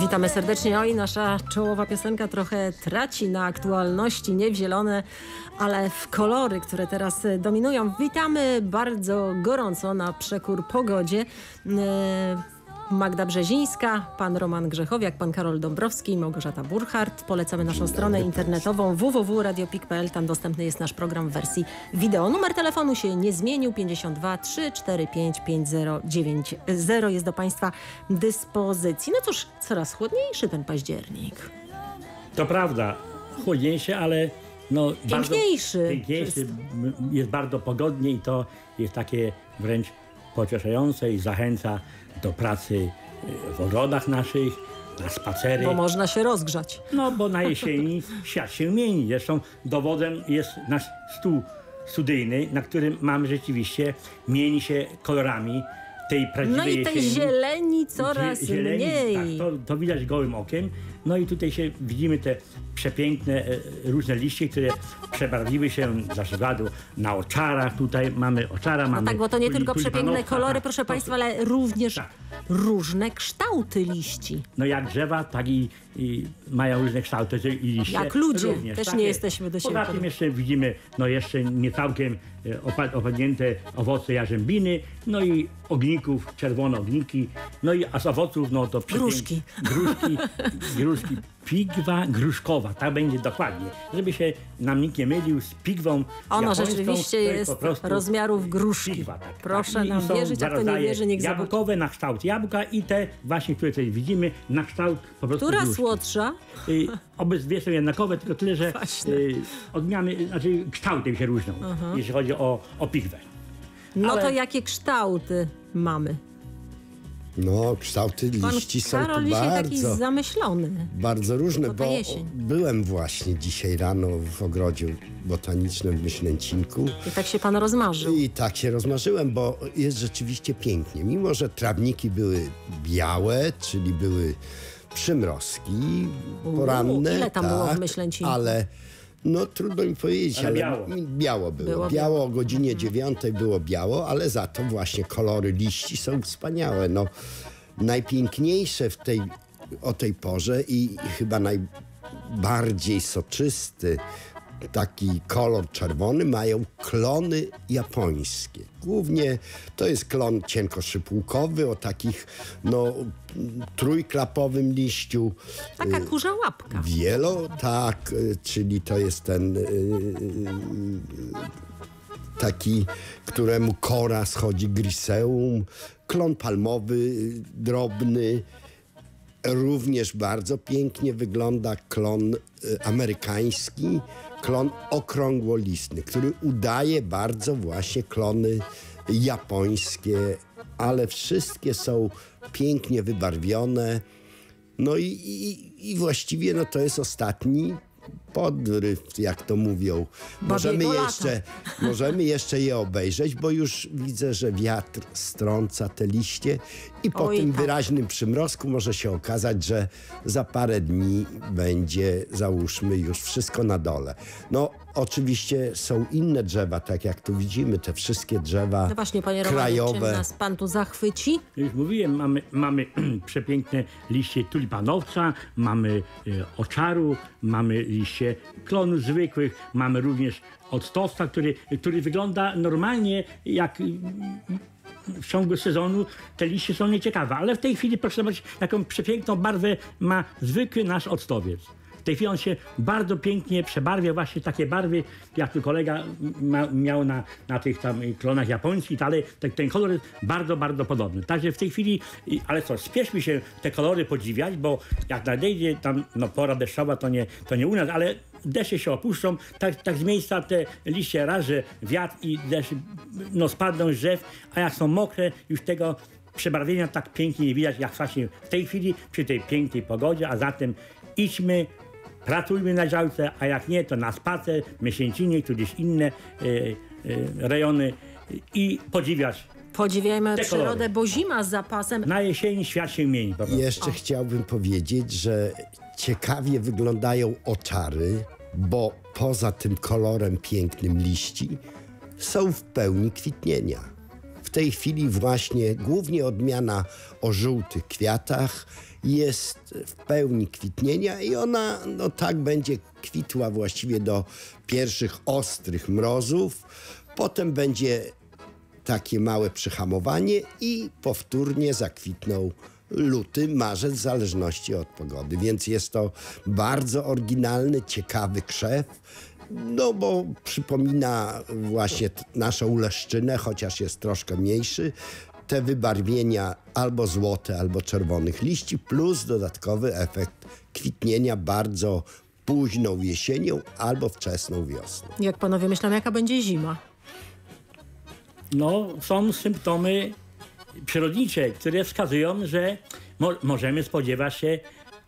Witamy serdecznie. Oj, nasza czołowa piosenka trochę traci na aktualności, nie w zielone, ale w kolory, które teraz dominują. Witamy bardzo gorąco na przekór pogodzie. Magda Brzezińska, pan Roman Grzechowiak, pan Karol Dąbrowski i Małgorzata Burchardt. Polecamy naszą stronę internetową www.radiopik.pl. Tam dostępny jest nasz program w wersji wideo. Numer telefonu się nie zmienił. 52 345 5090 jest do państwa dyspozycji. No cóż, coraz chłodniejszy ten październik. To prawda, chłodniejszy, ale no piękniejszy. Piękniejszy, jest bardzo pogodnie i to jest takie wręcz pocieszające i zachęca do pracy w ogrodach naszych, na spacery. Bo można się rozgrzać. No, bo na jesieni świat się mieni. Zresztą dowodem jest nasz stół studyjny, na którym mamy rzeczywiście, mieni się kolorami tej prawdziwej jesieni. No i tej jesieni. Zieleni coraz mniej. Tak, to widać gołym okiem. No i tutaj się widzimy te przepiękne różne liście, które przebarwiły się za przykładu na oczarach. Tutaj mamy oczara, mamy... Tak, bo to nie tylko przepiękne kolory, tak, proszę państwa, ale również różne kształty liści. No jak drzewa, tak i mają różne kształty i liście. Jak ludzie, również, też tak nie jest. jesteśmy do siebie. Poza tym jeszcze widzimy jeszcze nie całkiem opadnięte owoce jarzębiny, no i ogników, czerwone ogniki, no i a z owoców, no to gruszki. Gruszki. Pigwa gruszkowa, tak będzie dokładnie. Żeby się nam nikt nie mylił z pigwą Ona japońską, rzeczywiście jest rozmiarów gruszki. Pigwa, tak. Proszę nam wierzyć, jak to nie wierzy, niech zobaczy. Jabłkowe na kształt jabłka i te właśnie, które tutaj widzimy, na kształt po prostu Która gruszki. słodsza? Obydwie są jednakowe, tylko tyle, że odmiany, znaczy kształtem się różnią, jeśli chodzi o pigwę. No to jakie kształty mamy? No, kształty liści są Karol tu dzisiaj taki zamyślony. Bardzo różne, bo jesień. byłem właśnie dzisiaj rano w ogrodzie botanicznym w Myślęcinku. I tak się pan rozmarzył. I tak się rozmarzyłem, bo jest rzeczywiście pięknie. Mimo że trawniki były białe, czyli były przymrozki poranne. Ile tam było w Myślęcinku? Ale no trudno mi powiedzieć, ale biało było. Biało o godzinie 9 było biało, ale za to właśnie kolory liści są wspaniałe. No, najpiękniejsze o tej porze i chyba najbardziej soczysty taki kolor czerwony mają klony japońskie. Głównie to jest klon cienkoszypułkowy o takich trójklapowym liściu. Taka kurza łapka. Tak, czyli to jest ten taki, któremu kora schodzi griseum, klon palmowy, drobny. Również bardzo pięknie wygląda klon amerykański, klon okrągłolistny, który udaje bardzo właśnie klony japońskie, ale wszystkie są pięknie wybarwione. No i właściwie to jest ostatni podryw, jak to mówią. Możemy jeszcze je obejrzeć, bo już widzę, że wiatr strąca te liście i po tym wyraźnym przymrozku może się okazać, że za parę dni będzie, załóżmy, już wszystko na dole. No, oczywiście są inne drzewa, tak jak tu widzimy, te wszystkie drzewa no właśnie, panie krajowe. Romanie, czym nas pan tu zachwyci? Już mówiłem, mamy przepiękne liście tulipanowca, mamy oczaru, mamy liście klonów zwykłych, mamy również octowca, który wygląda normalnie jak w ciągu sezonu. Te liście są nieciekawe, ale w tej chwili proszę zobaczyć, jaką przepiękną barwę ma zwykły nasz octowiec. W tej chwili on się bardzo pięknie przebarwia, właśnie takie barwy, jak tu kolega miał na tych tam klonach japońskich, ale ten kolor jest bardzo, bardzo podobny. Także w tej chwili, ale co, spieszmy się te kolory podziwiać, bo jak nadejdzie tam pora deszczowa, to nie u nas, ale deszcze się opuszczą, tak z miejsca te liście raz, że wiatr i deszcz spadną z drzew, a jak są mokre, już tego przebarwienia tak pięknie nie widać, jak właśnie w tej chwili przy tej pięknej pogodzie, a zatem idźmy, pracujmy na działce, a jak nie, to na spacer, Myślęcinie, czy gdzieś inne rejony i podziwiać. Podziwiajmy przyrodę, bo zima z zapasem. Na jesieni świat się mieni. Jeszcze chciałbym powiedzieć, że ciekawie wyglądają oczary, bo poza tym kolorem pięknym liści są w pełni kwitnienia. w tej chwili właśnie głównie odmiana o żółtych kwiatach jest w pełni kwitnienia i ona no tak będzie kwitła właściwie do pierwszych ostrych mrozów. Potem będzie takie małe przyhamowanie i powtórnie zakwitną luty, marzec w zależności od pogody. Więc jest to bardzo oryginalny, ciekawy krzew. No bo przypomina właśnie naszą leszczynę, chociaż jest troszkę mniejszy. Te wybarwienia albo złote, albo czerwonych liści, plus dodatkowy efekt kwitnienia bardzo późną jesienią albo wczesną wiosną. Jak panowie myślą, jaka będzie zima? No, są symptomy przyrodnicze, które wskazują, że możemy spodziewać się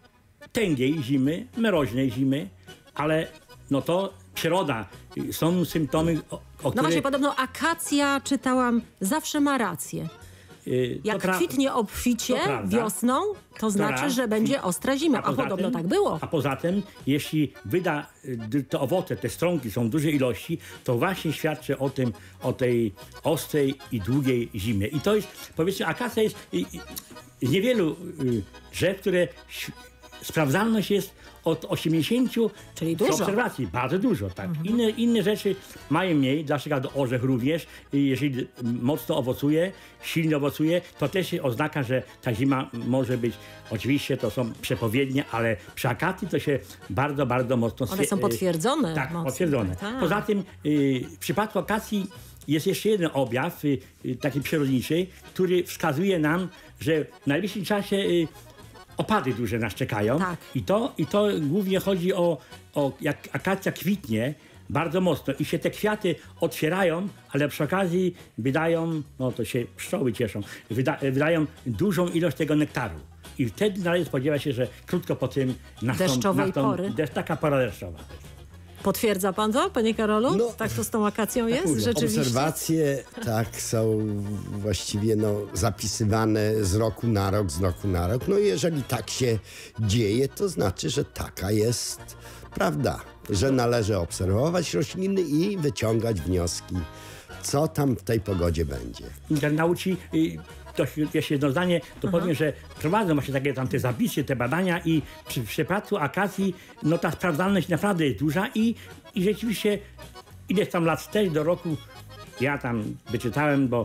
tęgiej zimy, mroźnej zimy, ale no to przyroda. Są symptomy, No właśnie, podobno akacja, czytałam, zawsze ma rację. Jak kwitnie obficie wiosną, to znaczy, że będzie ostra zima. A podobno tak było. A poza tym, jeśli wyda te owoce, te strąki są duże ilości, to właśnie świadczy o tej ostrej i długiej zimie. I to jest, powiedzmy, akacja jest z niewielu drzew, które sprawdzalność jest od 80, czyli dużo. Obserwacji, bardzo dużo, tak. Inne rzeczy mają mniej, dla przykładu orzech również, jeżeli mocno owocuje, silnie owocuje, to też jest oznaka, że ta zima może być, oczywiście to są przepowiednie, ale przy akacji to się bardzo, bardzo mocno... One są potwierdzone. Tak, mocno, potwierdzone. tak. Poza tym w przypadku akacji jest jeszcze jeden objaw, taki przyrodniczy, który wskazuje nam, że w najbliższym czasie opady duże nas czekają. Tak. I to głównie chodzi o jak akacja kwitnie bardzo mocno i się te kwiaty otwierają, ale przy okazji wydają, no to się pszczoły cieszą, wydają dużą ilość tego nektaru. I wtedy należy spodziewać się, że krótko po tym deszczowej pory. Taka pora deszczowa. Potwierdza pan to, panie Karolu? No, tak to z tą akacją jest? mówię. Rzeczywiście? Obserwacje tak są właściwie zapisywane z roku na rok. No i jeżeli tak się dzieje, to znaczy, że taka jest prawda, że należy obserwować rośliny i wyciągać wnioski, co tam w tej pogodzie będzie. Internauci, to jeszcze jedno zdanie, to powiem, że prowadzą właśnie takie tam te zapisy, te badania i przy przypadku akacji, no ta sprawdzalność naprawdę jest duża i rzeczywiście ileś tam lat też do roku, ja tam wyczytałem, bo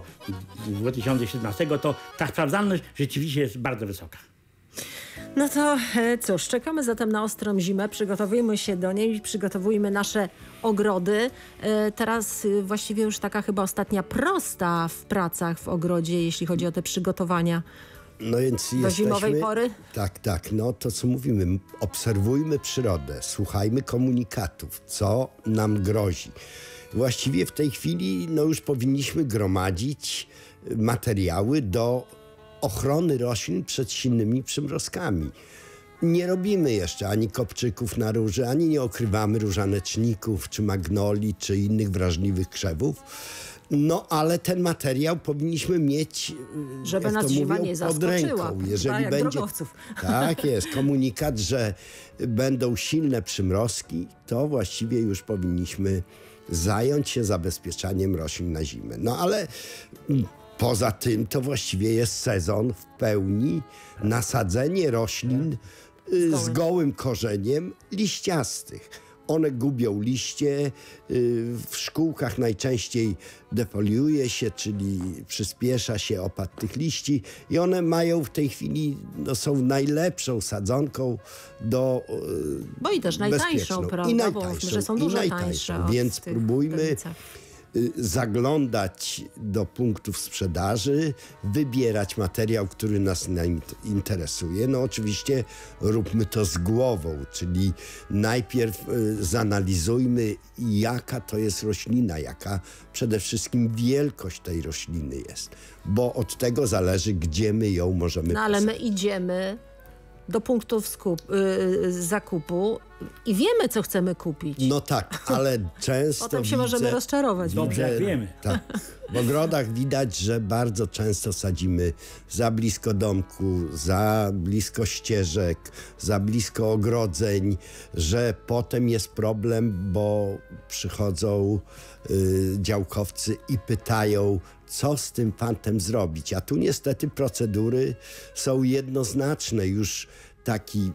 2017, to ta sprawdzalność rzeczywiście jest bardzo wysoka. No to cóż, czekamy zatem na ostrą zimę, przygotowujmy się do niej, przygotowujmy nasze ogrody. Teraz właściwie już taka chyba ostatnia prosta w pracach w ogrodzie, jeśli chodzi o te przygotowania no więc do zimowej pory. Tak, no to co mówimy, obserwujmy przyrodę, słuchajmy komunikatów, co nam grozi. Właściwie w tej chwili no już powinniśmy gromadzić materiały do ochrony roślin przed silnymi przymrozkami. Nie robimy jeszcze ani kopczyków na róży, ani nie okrywamy różaneczników, czy magnolii, czy innych wrażliwych krzewów. No ale ten materiał powinniśmy mieć, żeby nas zima nie zaskoczyła. Jeżeli będzie, tak jest, komunikat, że będą silne przymrozki, to właściwie już powinniśmy zająć się zabezpieczaniem roślin na zimę. No ale poza tym to właściwie jest sezon w pełni nasadzenie roślin z gołym korzeniem liściastych. One gubią liście, w szkółkach najczęściej defoliuje się, czyli przyspiesza się opad tych liści i one mają w tej chwili, no, są najlepszą sadzonką do bo i też najtańszą, prawda? I najtańszą, bo że są dużo tańsze. Więc próbujmy zaglądać do punktów sprzedaży, wybierać materiał, który nas interesuje. No oczywiście róbmy to z głową, czyli najpierw zanalizujmy, jaka to jest roślina, jaka przede wszystkim wielkość tej rośliny jest, bo od tego zależy, gdzie my ją możemy ale my idziemy do punktów zakupu I wiemy, co chcemy kupić. No tak, ale często Potem się możemy rozczarować. Dobrze, jak wiemy. Tak. W ogrodach widać, że bardzo często sadzimy za blisko domku, za blisko ścieżek, za blisko ogrodzeń, że potem jest problem, bo przychodzą działkowcy i pytają, co z tym fantem zrobić. A tu niestety procedury są jednoznaczne. Już taki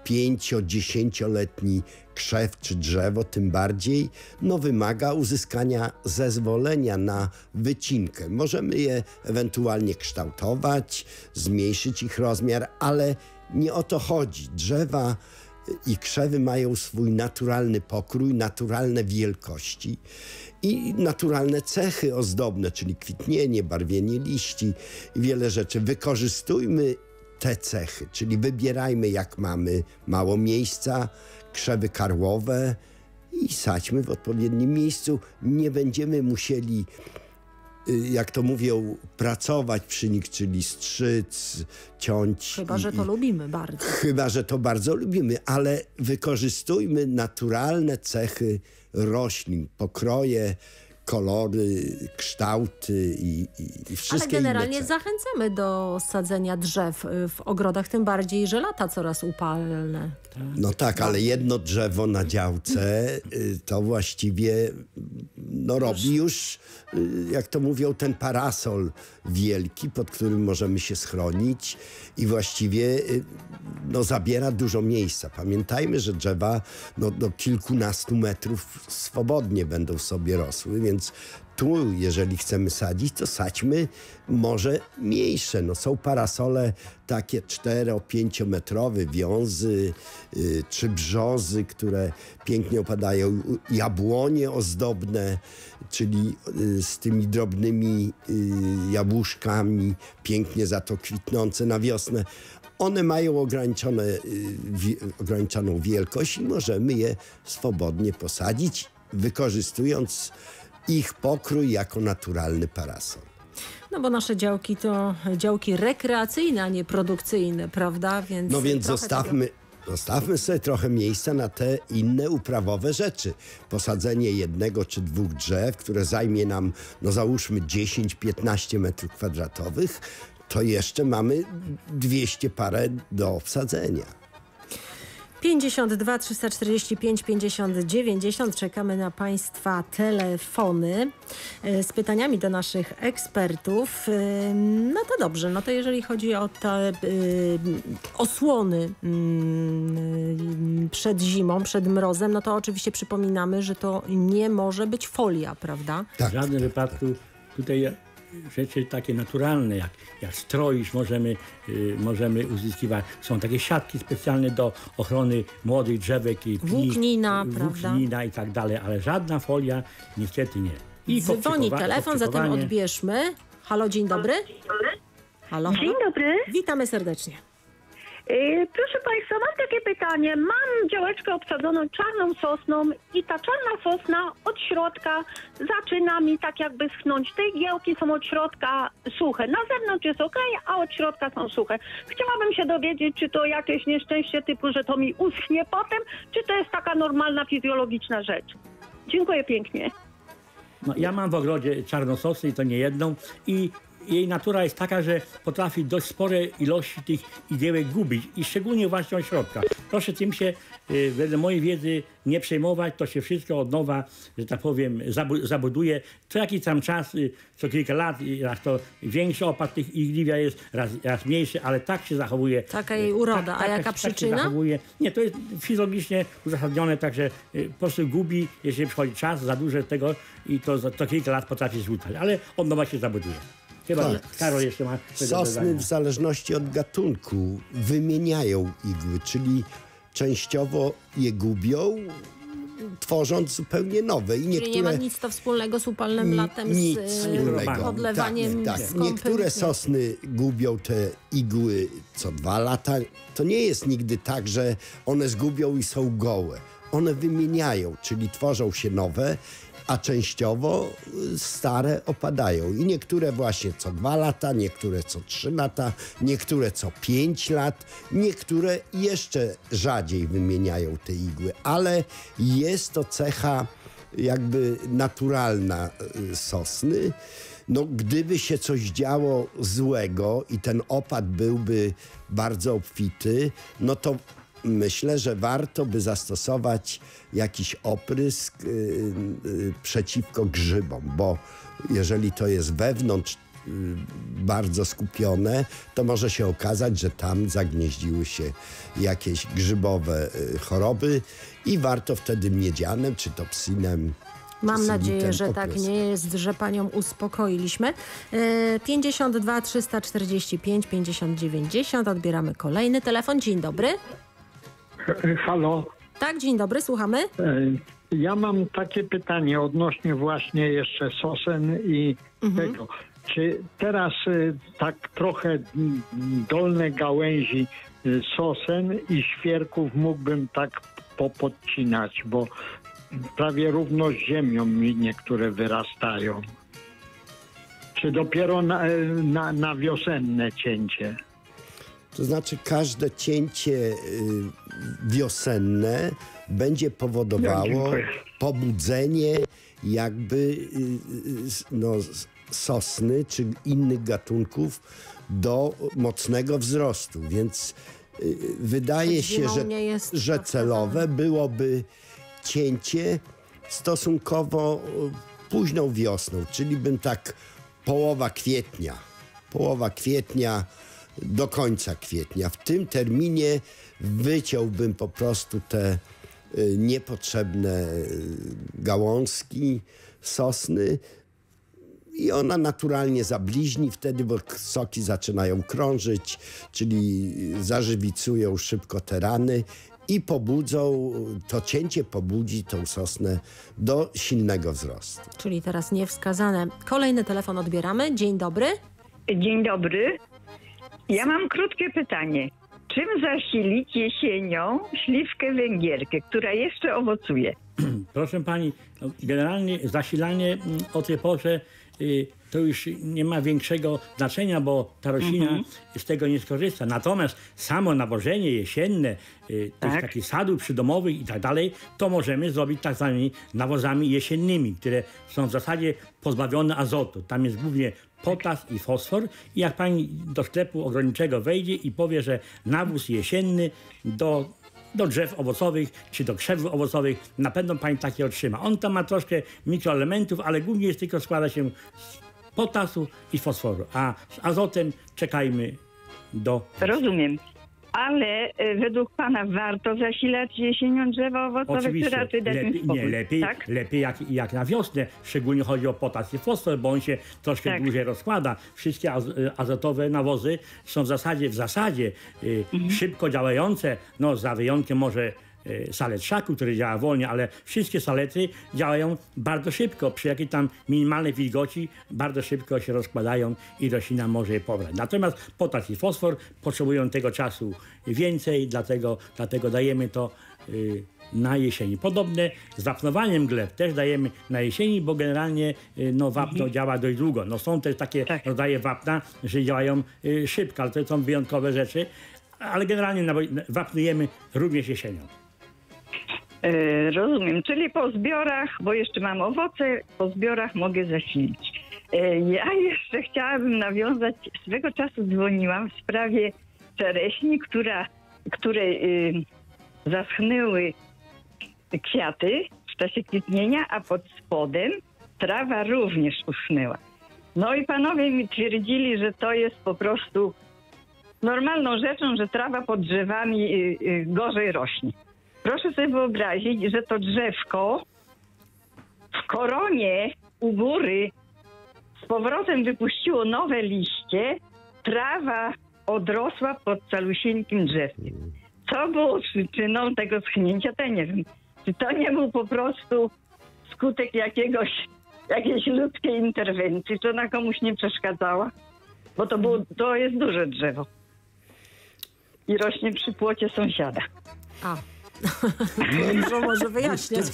5-10-letni krzew czy drzewo tym bardziej, no wymaga uzyskania zezwolenia na wycinkę. Możemy je ewentualnie kształtować, zmniejszyć ich rozmiar, ale nie o to chodzi. Drzewa i krzewy mają swój naturalny pokrój, naturalne wielkości i naturalne cechy ozdobne, czyli kwitnienie, barwienie liści i wiele rzeczy. Wykorzystujmy te cechy, czyli wybierajmy, jak mamy mało miejsca, krzewy karłowe i sadźmy w odpowiednim miejscu. Nie będziemy musieli, jak to mówią, pracować przy nich, czyli strzyc, ciąć. Chyba, że to lubimy bardzo. Chyba, że to bardzo lubimy, ale wykorzystujmy naturalne cechy roślin, pokroje, kolory, kształty i wszystkie Ale generalnie inne zachęcamy do sadzenia drzew w ogrodach, tym bardziej, że lata coraz upalne. No tak, ale jedno drzewo na działce to właściwie no, robi już, jak to mówią, ten parasol wielki, pod którym możemy się schronić i właściwie no, zabiera dużo miejsca. Pamiętajmy, że drzewa no, do kilkunastu metrów swobodnie będą sobie rosły, więc tu, jeżeli chcemy sadzić, to sadźmy może mniejsze. No, są parasole takie 4-5 metrowe, wiązy czy brzozy, które pięknie opadają, jabłonie ozdobne, czyli z tymi drobnymi jabłuszkami, pięknie za to kwitnące na wiosnę. One mają ograniczoną wielkość i możemy je swobodnie posadzić, wykorzystując ich pokrój jako naturalny parasol. No bo nasze działki to działki rekreacyjne, a nie produkcyjne, prawda? No więc zostawmy sobie trochę miejsca na te inne uprawowe rzeczy. Posadzenie 1 czy 2 drzew, które zajmie nam, no załóżmy 10-15 metrów kwadratowych, to jeszcze mamy 200 parę do obsadzenia. 52 345 50 90. Czekamy na Państwa telefony z pytaniami do naszych ekspertów. No to dobrze, no to jeżeli chodzi o te osłony przed zimą, przed mrozem, no to oczywiście przypominamy, że to nie może być folia, prawda? Tak. W żadnym wypadku tutaj rzeczy takie naturalne, jak stroisz możemy uzyskiwać. Są takie siatki specjalne do ochrony młodych drzewek i pni, włóknina i tak dalej, ale żadna folia niestety nie. I dzwoni telefon, zatem odbierzmy. Halo, dzień dobry. Halo, halo. Dzień dobry. Witamy serdecznie. Proszę Państwa, mam takie pytanie. Mam działeczkę obsadzoną czarną sosną i ta czarna sosna od środka zaczyna mi tak jakby schnąć. Te igiełki są od środka suche. Na zewnątrz jest ok, a od środka są suche. Chciałabym się dowiedzieć, czy to jakieś nieszczęście typu, że to mi uschnie potem, czy to jest taka normalna, fizjologiczna rzecz. Dziękuję pięknie. No, ja mam w ogrodzie czarnososny i to nie jedną i jej natura jest taka, że potrafi dość spore ilości tych igiełek gubić i szczególnie właśnie od środka. Proszę tym się, wedle mojej wiedzy, nie przejmować, to się wszystko od nowa, że tak powiem, zabuduje. Co jakiś tam czas, co kilka lat, raz to większy opad tych igliwia jest, raz mniejszy, ale tak się zachowuje. Taka jej uroda. A jaka przyczyna? Nie, to jest fizjologicznie uzasadnione, także po prostu gubi, jeżeli przychodzi czas, za dużo tego i to kilka lat potrafi zrzucać, ale od nowa się zabuduje. Chyba tak. Karol jeszcze ma sosny w zależności od gatunku wymieniają igły, czyli częściowo je gubią, tworząc zupełnie nowe. I czyli nie ma nic to wspólnego z upalnym latem, z odlewaniem. Tak. Niektóre sosny gubią te igły co 2 lata. To nie jest nigdy tak, że one zgubią i są gołe. one wymieniają, czyli tworzą się nowe, a częściowo stare opadają. I niektóre właśnie co 2 lata, niektóre co 3 lata, niektóre co 5 lat, niektóre jeszcze rzadziej wymieniają te igły. Ale jest to cecha jakby naturalna sosny. No, gdyby się coś działo złego i ten opad byłby bardzo obfity, no to myślę, że warto by zastosować jakiś oprysk przeciwko grzybom, bo jeżeli to jest wewnątrz bardzo skupione, to może się okazać, że tam zagnieździły się jakieś grzybowe choroby i warto wtedy miedzianem czy topsinem. Mam nadzieję, że tak nie jest, że panią uspokoiliśmy. 52 345 50 90. Odbieramy kolejny telefon. Dzień dobry. Halo. Tak, dzień dobry, słuchamy. Ja mam takie pytanie odnośnie właśnie jeszcze sosen i tego. Czy teraz tak trochę dolne gałęzi sosen i świerków mógłbym tak popodcinać, bo prawie równo z ziemią mi niektóre wyrastają. Czy dopiero na wiosenne cięcie? To znaczy każde cięcie wiosenne będzie powodowało pobudzenie jakby sosny czy innych gatunków do mocnego wzrostu. Więc wydaje się, że celowe byłoby cięcie stosunkowo późną wiosną, czyli bym tak połowa kwietnia do końca kwietnia. W tym terminie wyciąłbym po prostu te niepotrzebne gałązki sosny i ona naturalnie zabliźni wtedy, bo soki zaczynają krążyć, czyli zażywicują szybko te rany i pobudzą, to cięcie pobudzi tą sosnę do silnego wzrostu. Czyli teraz niewskazane. Kolejny telefon odbieramy. Dzień dobry. Dzień dobry. Ja mam krótkie pytanie. Czym zasilić jesienią śliwkę węgierkę, która jeszcze owocuje? Proszę pani, generalnie zasilanie o tej porze to już nie ma większego znaczenia, bo ta roślina z tego nie skorzysta. Natomiast samo nawożenie jesienne, tych takich sadów przydomowych i tak dalej, to możemy zrobić tak zwanymi nawozami jesiennymi, które są w zasadzie pozbawione azotu. Tam jest głównie potas i fosfor. I jak pani do sklepu ogrodniczego wejdzie i powie, że nawóz jesienny do drzew owocowych czy do krzewów owocowych, na pewno pani takie otrzyma. On tam ma troszkę mikroelementów, ale głównie jest tylko składa się z potasu i fosforu. A z azotem czekajmy do... Rozumiem. Ale według pana warto zasilać jesienią drzewa owocowe? Oczywiście. Lepiej jak na wiosnę. Szczególnie chodzi o potas i fosfor, bo on się troszkę dłużej rozkłada. Wszystkie azotowe nawozy są w zasadzie szybko działające, no za wyjątkiem może salet szaku, który działa wolniej, ale wszystkie salety działają bardzo szybko. Przy jakiej tam minimalnej wilgoci bardzo szybko się rozkładają i roślina może je pobrać. Natomiast potas i fosfor potrzebują tego czasu więcej, dlatego dajemy to na jesieni. Podobne z wapnowaniem gleb też dajemy na jesieni, bo generalnie wapno działa dość długo. No, są też takie rodzaje wapna, że działają szybko, ale to są wyjątkowe rzeczy, ale generalnie wapnujemy również jesienią. Rozumiem, czyli po zbiorach, bo jeszcze mam owoce, po zbiorach mogę zasilić. Ja jeszcze chciałabym nawiązać, swego czasu dzwoniłam w sprawie czereśni, które zaschnęły kwiaty w czasie kwitnienia, a pod spodem trawa również uschnęła. No i panowie mi twierdzili, że to jest po prostu normalną rzeczą, że trawa pod drzewami gorzej rośnie. Proszę sobie wyobrazić, że to drzewko w koronie u góry z powrotem wypuściło nowe liście, trawa odrosła pod calusieńkim drzewkiem. Co było przyczyną tego schnięcia, to nie wiem. Czy to nie był po prostu skutek jakiejś ludzkiej interwencji, czy ona komuś nie przeszkadzała? Bo to jest duże drzewo i rośnie przy płocie sąsiada. Dużo może wyjaśniać.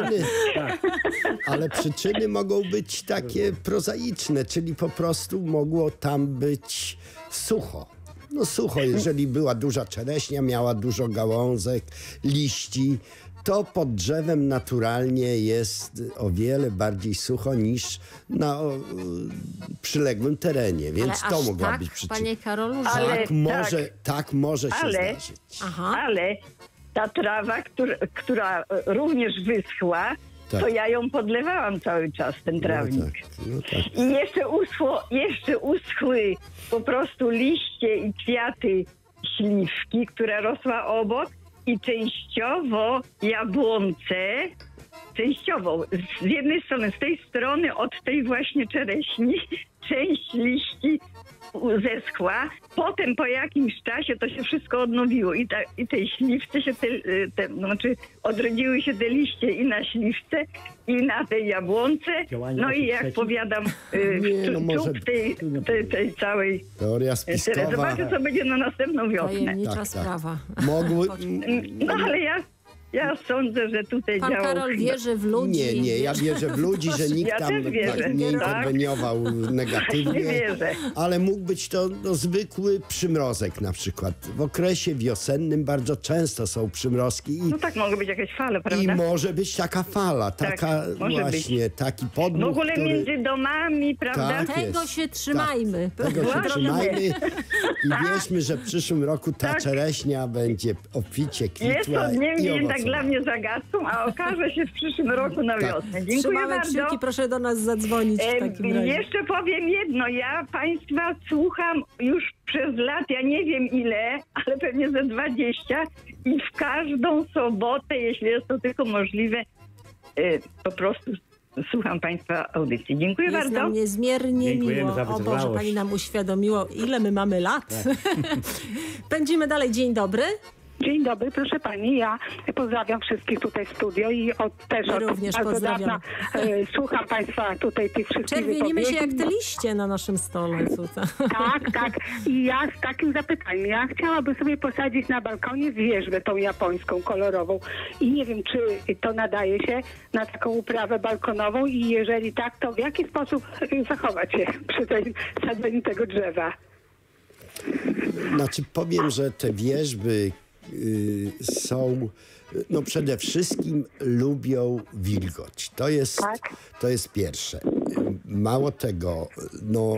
Ale przyczyny mogą być takie prozaiczne, czyli po prostu mogło tam być sucho. No sucho, jeżeli była duża czereśnia, miała dużo gałązek, liści, to pod drzewem naturalnie jest o wiele bardziej sucho niż na przyległym terenie, więc ale to aż mogła tak, być przyczyna. panie Karolu, że... Tak może się zdarzyć. Ale ta trawa, która również wyschła, to ja ją podlewałam cały czas, ten trawnik. No tak. I jeszcze uschły po prostu liście i kwiaty śliwki, która rosła obok, i częściowo jabłonce, z jednej strony, z tej strony od tej właśnie czereśni, część liści zeschła. Potem po jakimś czasie to się wszystko odnowiło i tej śliwce się znaczy odrodziły się te liście i na śliwce, i na tej jabłonce. No i jak powiadam, czub tej całej teoria spiskowa. Zobaczę, co będzie na następną wiosnę. Tajemnicza sprawa. No ale ja sądzę, że tutaj Pan działał... Karol wierzy w ludzi. Nie, ja wierzę w ludzi, że nikt tam nie interweniował negatywnie. Nie wierzę. Ale mógł być to zwykły przymrozek na przykład. W okresie wiosennym bardzo często są przymrozki. No tak, mogą być jakieś fale, prawda? I może być taka fala, taki podmuch, w ogóle między domami, prawda? Tak Tego się trzymajmy. Tego się trzymajmy i wierzmy, że w przyszłym roku ta czereśnia będzie obficie kwitła. Jest to niemniej i tak dla mnie zagadką, a okaże się w przyszłym roku na wiosnę. Dziękuję Trzymamy bardzo. kciuki, proszę do nas zadzwonić w takim razie. Jeszcze powiem jedno, ja państwa słucham już przez lat, ja nie wiem ile, ale pewnie ze 20 i w każdą sobotę, jeśli jest to tylko możliwe, po prostu słucham państwa audycji. Dziękuję bardzo. Jest nam niezmiernie miło. O Boże, pani nam uświadomiło, ile my mamy lat. Pędzimy dalej. Dzień dobry. Dzień dobry, proszę pani. Ja pozdrawiam wszystkich tutaj w studio i też również bardzo pozdrawiam. dawna słucham państwa tutaj tych wszystkich Czerwienimy się jak te liście na naszym stole tutaj. Tak. I ja z takim zapytaniem. Ja chciałabym sobie posadzić na balkonie wierzbę tą japońską, kolorową. I nie wiem, czy to nadaje się na taką uprawę balkonową i jeżeli tak, to w jaki sposób zachować się przy tym sadzeniu tego drzewa? Znaczy powiem, że te wierzby są, no przede wszystkim lubią wilgoć. To jest pierwsze. Mało tego, no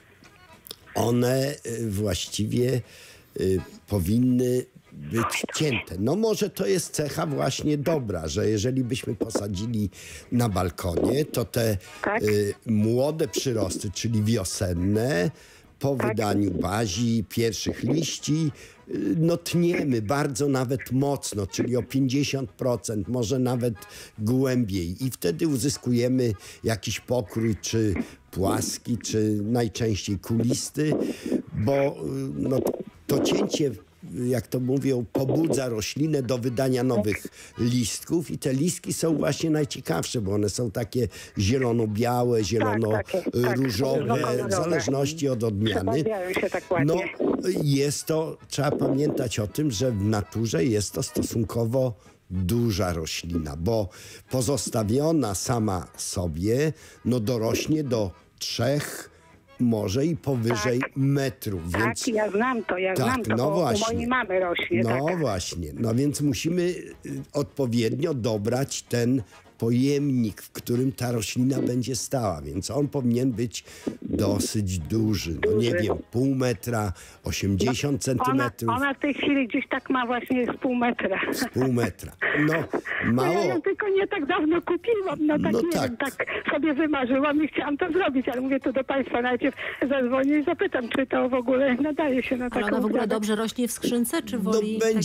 one właściwie powinny być cięte. No może to jest cecha właśnie dobra, że jeżeli byśmy posadzili na balkonie, to te młode przyrosty, czyli wiosenne, po wydaniu bazi, pierwszych liści, no tniemy bardzo nawet mocno, czyli o 50%, może nawet głębiej. I wtedy uzyskujemy jakiś pokrój, czy płaski, czy najczęściej kulisty, bo no, to cięcie, jak to mówią, pobudza roślinę do wydania nowych listków i te listki są właśnie najciekawsze, bo one są takie zielono-białe, zielono-różowe, w zależności od odmiany. No jest to, trzeba pamiętać o tym, że w naturze jest to stosunkowo duża roślina, bo pozostawiona sama sobie, no dorośnie do 3, może i powyżej metrów. Więc, ja znam to, bo właśnie, u mojej mamy rośnie. No właśnie, no więc musimy odpowiednio dobrać ten pojemnik, w którym ta roślina będzie stała, więc on powinien być dosyć duży. No nie wiem, pół metra, 80 centymetrów. Ona w tej chwili gdzieś tak ma właśnie z pół metra. Z pół metra. No mało. Ja ją tylko nie tak dawno kupiłam, tak sobie wymarzyłam i chciałam to zrobić, ale mówię, to do państwa najpierw zadzwonię i zapytam, czy to w ogóle nadaje się na taką... Ale ona w ogóle dobrze rośnie w skrzynce, czy woli... No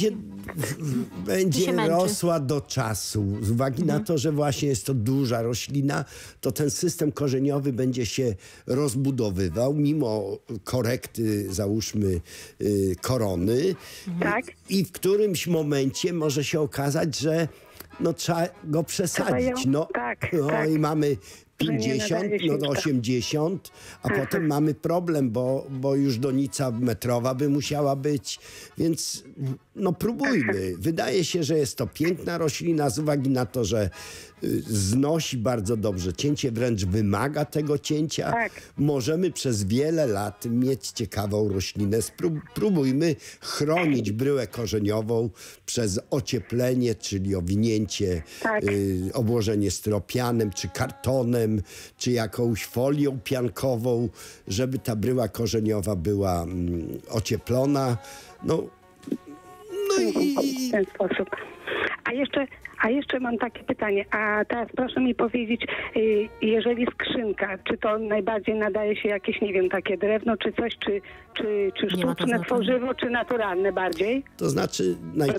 będzie rosła do czasu. Z uwagi na to, że właśnie jest to duża roślina, to ten system korzeniowy będzie się rozbudowywał, mimo korekty, załóżmy, korony. I w którymś momencie może się okazać, że no, trzeba go przesadzić. I mamy 50, no do 80, a potem mamy problem, bo już donica metrowa by musiała być, więc no próbujmy. Wydaje się, że jest to piękna roślina z uwagi na to, że znosi bardzo dobrze cięcie, wręcz wymaga tego cięcia. Tak. Możemy przez wiele lat mieć ciekawą roślinę. Próbujmy chronić bryłę korzeniową przez ocieplenie, czyli owinięcie, Tak. obłożenie styropianem, czy kartonem, czy jakąś folią piankową, żeby ta bryła korzeniowa była ocieplona. No i w ten sposób. A jeszcze mam takie pytanie. A teraz proszę mi powiedzieć, jeżeli skrzynka, czy to najbardziej nadaje się jakieś, nie wiem, takie drewno, czy coś, czy sztuczne tworzywo, czy naturalne bardziej? to znaczy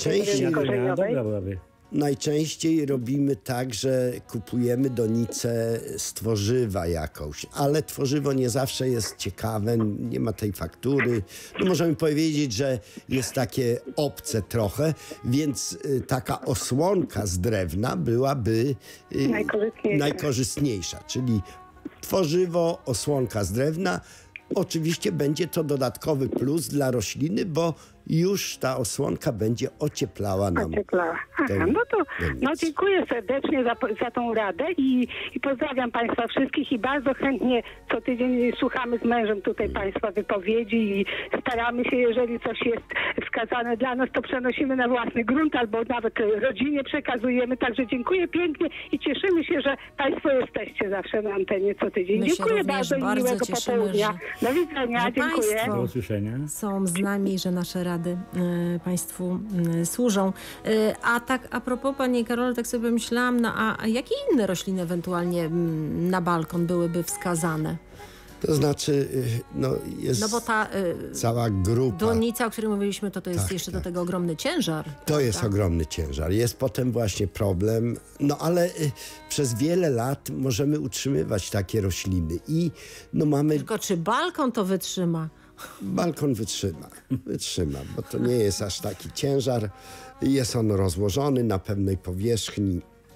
najczęściej robimy tak, że kupujemy donicę z tworzywa jakąś, ale tworzywo nie zawsze jest ciekawe, nie ma tej faktury. No możemy powiedzieć, że jest takie obce trochę, więc taka osłonka z drewna byłaby najkorzystniejsza, czyli tworzywo, osłonka z drewna. Oczywiście będzie to dodatkowy plus dla rośliny, bo już ta osłonka będzie ocieplała nam. Aha, no dziękuję serdecznie za tą radę i pozdrawiam Państwa wszystkich i bardzo chętnie co tydzień słuchamy z mężem tutaj Państwa wypowiedzi i staramy się, jeżeli coś jest wskazane dla nas, to przenosimy na własny grunt albo nawet rodzinie przekazujemy. Także dziękuję pięknie i cieszymy się, że Państwo jesteście zawsze na antenie co tydzień. My dziękuję bardzo i miłego popołudnia. Do widzenia, dziękuję. Do usłyszenia. Są z nami, że nasze rady Państwu służą. A tak a propos, Pani Karol, tak sobie myślałam, a jakie inne rośliny ewentualnie na balkon byłyby wskazane? To znaczy, jest bo ta cała grupa. donica, o której mówiliśmy, to jest jeszcze do tego ogromny ciężar. To jest ogromny ciężar. Jest potem właśnie problem, ale przez wiele lat możemy utrzymywać takie rośliny i mamy... Tylko czy balkon to wytrzyma? Balkon wytrzyma, bo to nie jest aż taki ciężar. Jest on rozłożony na pewnej powierzchni.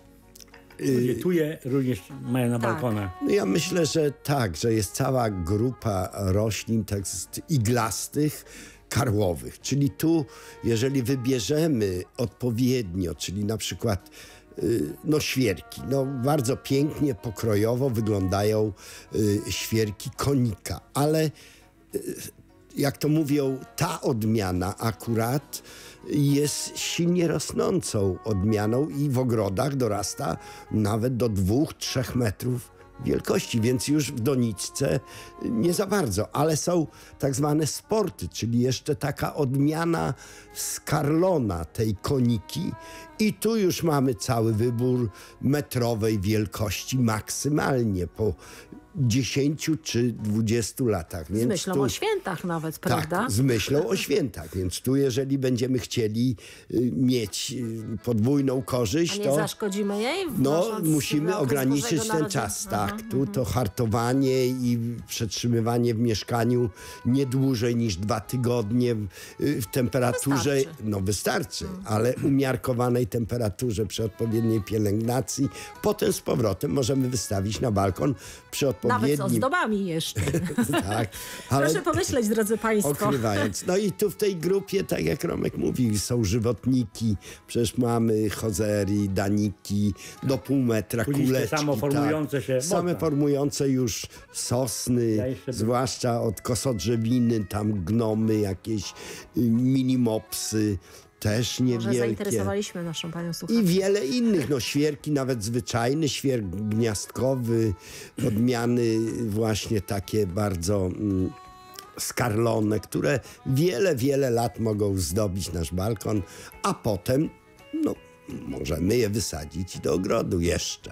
Tuje również mają na balkonach. Ja myślę, że tak, że jest cała grupa roślin iglastych, karłowych. Czyli tu, jeżeli wybierzemy odpowiednio, czyli na przykład świerki. Bardzo pięknie, pokrojowo wyglądają świerki konika, ale jak to mówią, ta odmiana akurat jest silnie rosnącą odmianą i w ogrodach dorasta nawet do 2-3 metrów wielkości, więc już w doniczce nie za bardzo, ale są tak zwane sporty, czyli jeszcze taka odmiana skarlona tej koniki i tu już mamy cały wybór metrowej wielkości maksymalnie po 10 czy 20 latach. Więc z myślą o świętach nawet, prawda? Tak, z myślą o świętach. Więc tu, jeżeli będziemy chcieli mieć podwójną korzyść, a nie zaszkodzimy jej? Musimy ograniczyć ten czas. Tu to hartowanie i przetrzymywanie w mieszkaniu nie dłużej niż 2 tygodnie w temperaturze. Wystarczy, ale umiarkowanej temperaturze przy odpowiedniej pielęgnacji. Potem z powrotem możemy wystawić na balkon przy odpowiednim... Nawet z ozdobami jeszcze. Tak, ale proszę pomyśleć, drodzy Państwo. Okrywając. I tu w tej grupie, tak jak Romek mówił, są żywotniki. Przecież mamy chozery, daniki, do pół metra, kuleczki. Samoformujące się. Same formujące już sosny, zwłaszcza od kosodrzewiny, tam gnomy, jakieś minimopsy. Też niewielkie. Może zainteresowaliśmy naszą panią słuchaczkę. I wiele innych, świerki nawet zwyczajny, świerk gniazdkowy, odmiany właśnie takie bardzo skarlone, które wiele lat mogą zdobić nasz balkon, a potem możemy je wysadzić do ogrodu jeszcze.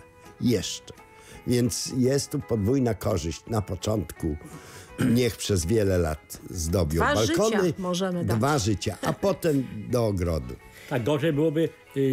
Więc jest tu podwójna korzyść. Na początku niech przez wiele lat zdobią 2 balkony. życia możemy dać. 2 życia, a potem do ogrodu. Tak, gorzej byłoby,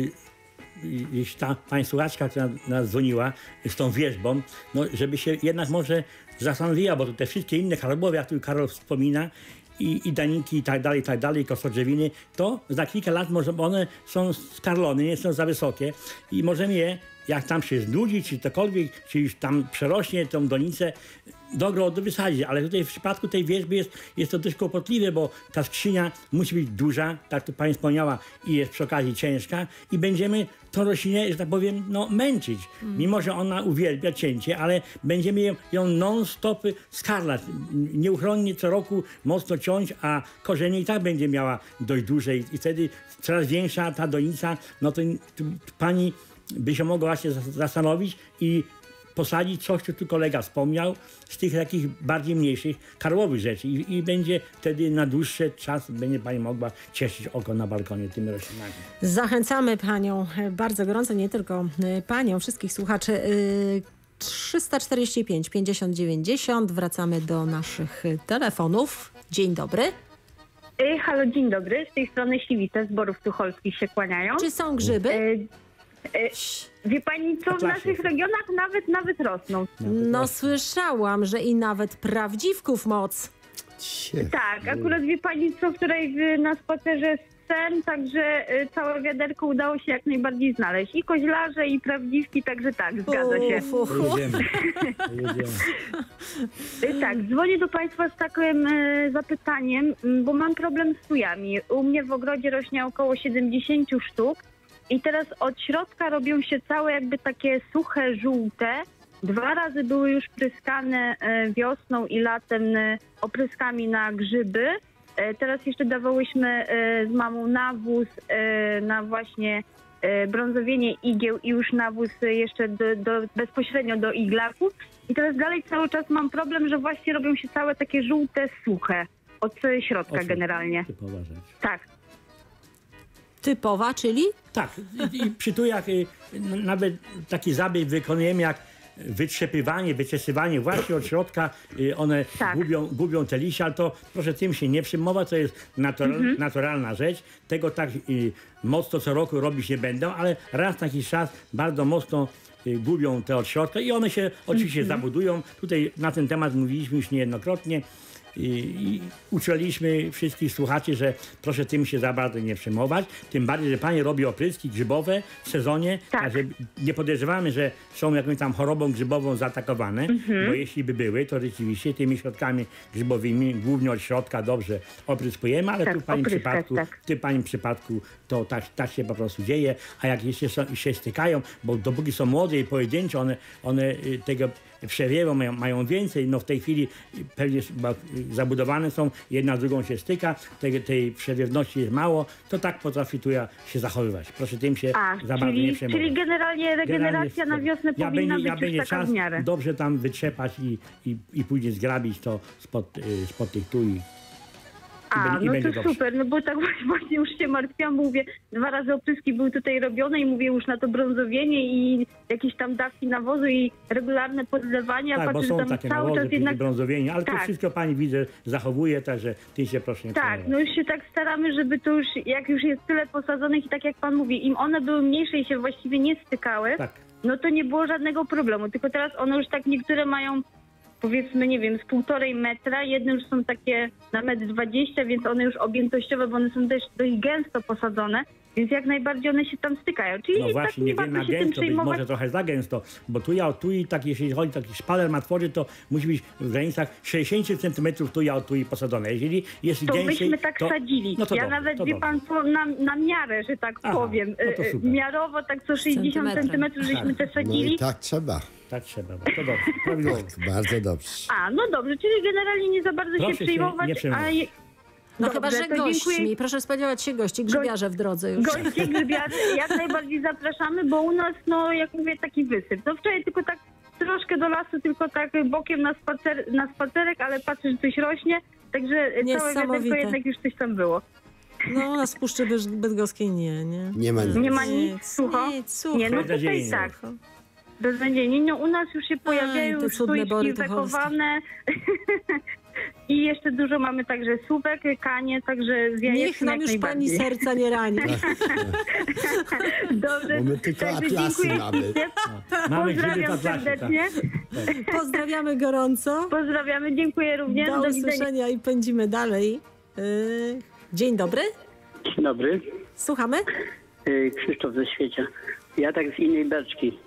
jeśli ta pani słuchaczka, która nas dzwoniła z tą wierzbą, żeby się jednak może zastanowiła, bo te wszystkie inne karłowe, jak tu Karol wspomina, i daniki i tak dalej, kosodrzewiny, to za kilka lat może one są skarlone, nie są za wysokie i możemy je jak tam się znudzi, czy cokolwiek, czy już tam przerośnie tą donicę, do ogrodu wysadzić, ale tutaj w przypadku tej wierzby jest to dość kłopotliwe, bo ta skrzynia musi być duża, tak tu pani wspomniała, i jest przy okazji ciężka i będziemy tą roślinę, że tak powiem, no, męczyć. Mimo że ona uwielbia cięcie, ale będziemy ją non-stop skarlać. Nieuchronnie co roku mocno ciąć, a korzenie i tak będzie miała dość duże i wtedy coraz większa ta donica, no to pani by się mogła się zastanowić i posadzić coś, co tu kolega wspomniał, z tych takich bardziej mniejszych, karłowych rzeczy i będzie wtedy na dłuższy czas będzie pani mogła cieszyć oko na balkonie tymi roślinami. Zachęcamy panią bardzo gorąco, nie tylko panią, wszystkich słuchaczy. 345 50 90. Wracamy do naszych telefonów. Dzień dobry. Halo, dzień dobry. Z tej strony Śliwice z Borów Tucholskich się kłaniają. Czy są grzyby? Wie pani co, w naszych regionach nawet rosną. No słyszałam, że i nawet prawdziwków moc. Tak, akurat wie pani co, wczoraj na spacerze z psem, także całe wiaderko udało się jak najbardziej znaleźć. I koźlarze, i prawdziwki, także tak, zgadza się. Tak, dzwonię do państwa z takim zapytaniem, bo mam problem z tujami. U mnie w ogrodzie rośnie około 70 sztuk. I teraz od środka robią się całe jakby takie suche, żółte. 2 razy były już pryskane wiosną i latem opryskami na grzyby. Teraz jeszcze dawałyśmy z mamą nawóz na właśnie brązowienie igieł i już nawóz jeszcze bezpośrednio do iglaków. I teraz dalej cały czas mam problem, że właśnie robią się całe takie żółte, suche od środka generalnie. Typowa rzecz. Tak. Typowa, czyli? Tak, i przy tujach nawet taki zabieg wykonujemy jak wytrzepywanie, wyczesywanie właśnie od środka, one gubią te liście, ale to proszę tym się nie przejmować, to jest naturalna rzecz. Tego tak mocno co roku robić nie będą, ale raz na jakiś czas bardzo mocno gubią te od środka i one się oczywiście zabudują. Tutaj na ten temat mówiliśmy już niejednokrotnie. I uczyliśmy wszystkich słuchaczy, że proszę tym się za bardzo nie przejmować. Tym bardziej, że pani robi opryski grzybowe w sezonie, także nie podejrzewamy, że są jakąś tam chorobą grzybową zaatakowane, bo jeśli by były, to rzeczywiście tymi środkami grzybowymi głównie od środka dobrze opryskujemy, ale tu w pani przypadku to tak się po prostu dzieje, a jak jeszcze się stykają, bo dopóki są młode i pojedyncze, one tego przewiewu mają więcej, no w tej chwili pewnie zabudowane są, jedna z drugą się styka, tej przewiewności jest mało, to tak potrafi tu się zachowywać. Proszę tym się za bardzo nie przejmować. Czyli generalnie regeneracja na wiosnę powinna być już taka w miarę. Dobrze tam wytrzepać i później zgrabić to spod tych tui. No to super, no bo tak właśnie już się martwiłam, bo mówię, 2 razy opryski były tutaj robione i mówię już na to brązowienie i jakieś tam dawki nawozu i regularne podlewanie, tak, a patrzę, bo są że tam takie cały nawozy, czas jednak brązowienie, ale to wszystko pani widzę zachowuje, także ty się proszę nie tak, no już się tak staramy, żeby to już, jak już jest tyle posadzonych i tak jak pan mówi, im one były mniejsze i się właściwie nie stykały, no to nie było żadnego problemu, tylko teraz one już tak niektóre mają powiedzmy, nie wiem, z 1,5 metra, jedne już są takie na 1,20 m, więc one już objętościowe, bo one są dość gęsto posadzone, więc jak najbardziej one się tam stykają. Czyli no właśnie, nie wiem na gęsto, być może trochę za gęsto, bo tuja, tak jeśli chodzi taki szpaler ma tworzyć, to musi być w granicach 60 cm tuja posadzone. Jeżeli jest to gęściej, myśmy tak sadzili. No to ja nawet, wie pan co, na miarę, że tak powiem, no miarowo tak co 60 cm żeśmy te sadzili. No i tak trzeba. Tak trzeba, to dobrze. Tak, bardzo dobrze. No dobrze, czyli generalnie nie za bardzo się przejmować. No dobrze, chyba, że gośćmi. Dziękuję. Proszę spodziewać się gości, grzybiarze w drodze już. Goście, grzybiarze, jak najbardziej zapraszamy, bo u nas, no jak mówię, taki wysyp. No wczoraj tylko tak troszkę do lasu, tylko tak bokiem na spacerek, ale patrzę, że coś rośnie, także całe wiaderko jednak już coś tam było. No u nas w Puszczy Bydgoskiej nie. Nie ma nic. Nie ma nic, sucho? Nie, no tutaj tak. Beznadziejnie. No u nas już się pojawiają już stójki wekowane i jeszcze dużo mamy także słupek, kanie, także z jajeczkiem. Niech nam już pani serca nie rani. Dobrze, bo my tylko atlasy mamy. Pozdrawiam serdecznie. Pozdrawiamy gorąco. Pozdrawiamy, dziękuję również. Do usłyszenia i pędzimy dalej. Dzień dobry. Dzień dobry. Słuchamy. Krzysztof ze Świecia. Ja tak z innej beczki.